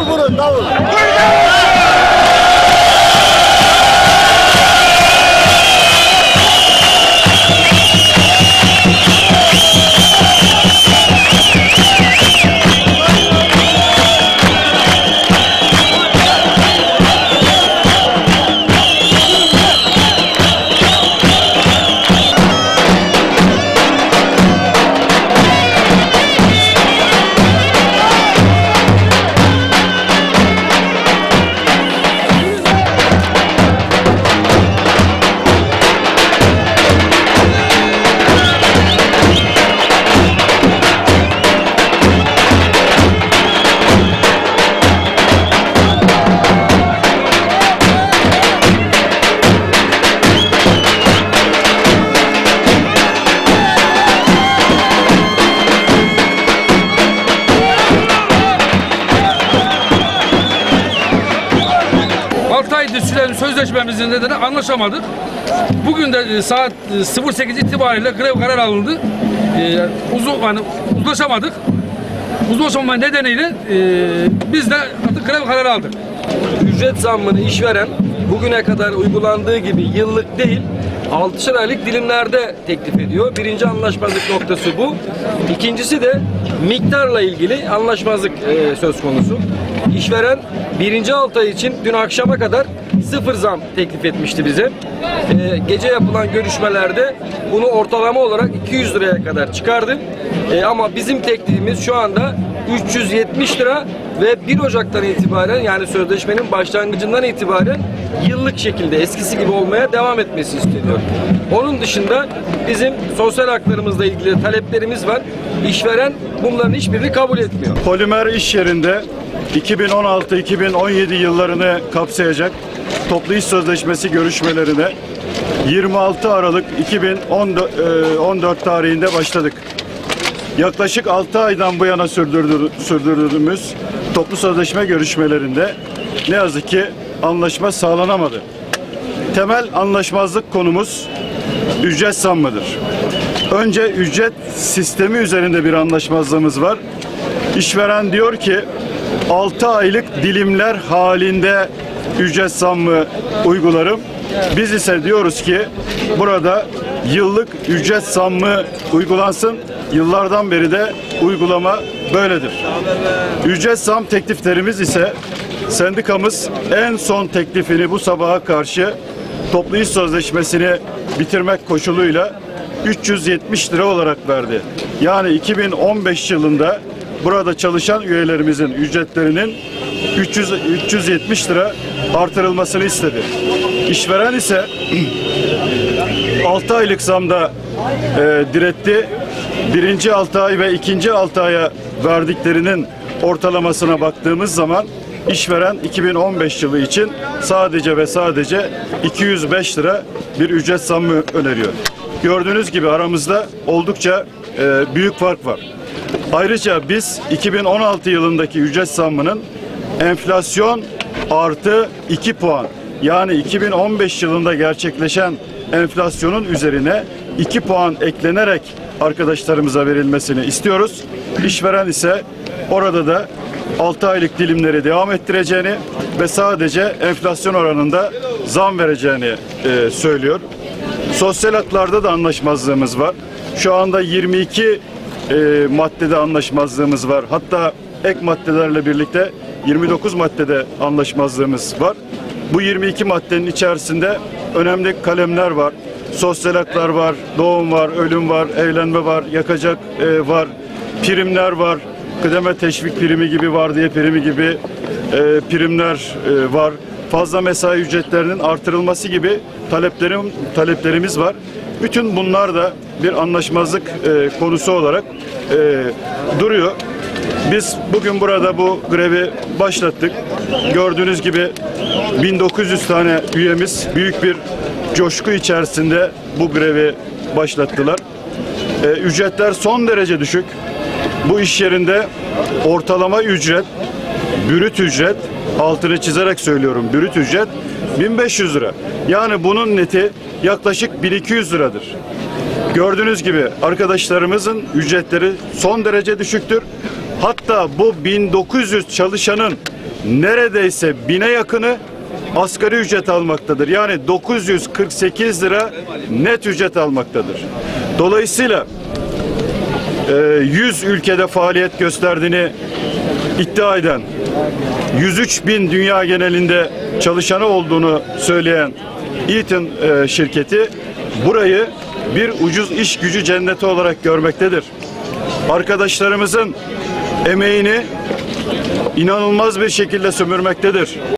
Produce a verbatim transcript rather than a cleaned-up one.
Davul vurun, davul. altı aydır süren sözleşmemizin nedeni anlaşamadık. Bugün de saat sıfır sekiz itibariyle grev kararı alındı. Ee, uzun, yani uzlaşamadık. Uzlaşamama nedeniyle e, biz de artık grev kararı aldık. Ücret zammını işveren bugüne kadar uygulandığı gibi yıllık değil, altışar aylık dilimlerde teklif ediyor. Birinci anlaşmazlık noktası bu. İkincisi de miktarla ilgili anlaşmazlık e, söz konusu. İşveren birinci altı ay için dün akşama kadar sıfır zam teklif etmişti bize. E, gece yapılan görüşmelerde bunu ortalama olarak iki yüz liraya kadar çıkardı. E, ama bizim teklifimiz şu anda üç yüz yetmiş lira ve bir Ocak'tan itibaren, yani sözleşmenin başlangıcından itibaren yıllık şekilde eskisi gibi olmaya devam etmesi isteniyor. Onun dışında bizim sosyal haklarımızla ilgili taleplerimiz var. İşveren bunların hiçbirini kabul etmiyor. Polimer iş yerinde iki bin on altı iki bin on yedi yıllarını kapsayacak toplu iş sözleşmesi görüşmelerine yirmi altı Aralık iki bin on dört tarihinde başladık. Yaklaşık altı aydan bu yana sürdürdüğümüz toplu sözleşme görüşmelerinde ne yazık ki anlaşma sağlanamadı. Temel anlaşmazlık konumuz ücret zammıdır. Önce ücret sistemi üzerinde bir anlaşmazlığımız var. İşveren diyor ki altı aylık dilimler halinde ücret zammı uygularım. Biz ise diyoruz ki burada yıllık ücret zammı uygulansın. Yıllardan beri de uygulama böyledir. Ücret zam tekliflerimiz ise sendikamız en son teklifini bu sabaha karşı toplu iş sözleşmesini bitirmek koşuluyla üç yüz yetmiş lira olarak verdi. Yani iki bin on beş yılında burada çalışan üyelerimizin ücretlerinin üç yüz üç yüz yetmiş lira artırılmasını istedi. İşveren ise altı aylık zamda e, diretti. Birinci altı ay ve ikinci altı aya verdiklerinin ortalamasına baktığımız zaman işveren iki bin on beş yılı için sadece ve sadece iki yüz beş lira bir ücret zammı öneriyor. Gördüğünüz gibi aramızda oldukça e, büyük fark var. Ayrıca biz iki bin on altı yılındaki ücret zammının enflasyon artı iki puan, yani iki bin on beş yılında gerçekleşen enflasyonun üzerine iki puan eklenerek arkadaşlarımıza verilmesini istiyoruz. İşveren ise orada da altı aylık dilimleri devam ettireceğini ve sadece enflasyon oranında zam vereceğini e, söylüyor. Sosyal haklarda da anlaşmazlığımız var. Şu anda yirmi iki e, maddede anlaşmazlığımız var. Hatta ek maddelerle birlikte yirmi dokuz maddede anlaşmazlığımız var. Bu yirmi iki maddenin içerisinde önemli kalemler var. Sosyal haklar var, doğum var, ölüm var, evlenme var, yakacak e, var, primler var, kıdeme teşvik primi gibi, vardiya primi gibi e, primler e, var. Fazla mesai ücretlerinin artırılması gibi taleplerim, taleplerimiz var. Bütün bunlar da bir anlaşmazlık e, konusu olarak e, duruyor. Biz bugün burada bu grevi başlattık. Gördüğünüz gibi bin dokuz yüz tane üyemiz büyük bir coşku içerisinde bu grevi başlattılar. Ee, ücretler son derece düşük. Bu iş yerinde ortalama ücret, brüt ücret, altını çizerek söylüyorum, brüt ücret bin beş yüz lira. Yani bunun neti yaklaşık bin iki yüz liradır. Gördüğünüz gibi arkadaşlarımızın ücretleri son derece düşüktür. Hatta bu bin dokuz yüz çalışanın neredeyse bine yakını asgari ücret almaktadır. Yani dokuz yüz kırk sekiz lira net ücret almaktadır. Dolayısıyla yüz ülkede faaliyet gösterdiğini iddia eden, yüz üç bin dünya genelinde çalışanı olduğunu söyleyen Eaton şirketi burayı bir ucuz iş gücü cenneti olarak görmektedir. Arkadaşlarımızın emeğini inanılmaz bir şekilde sömürmektedir.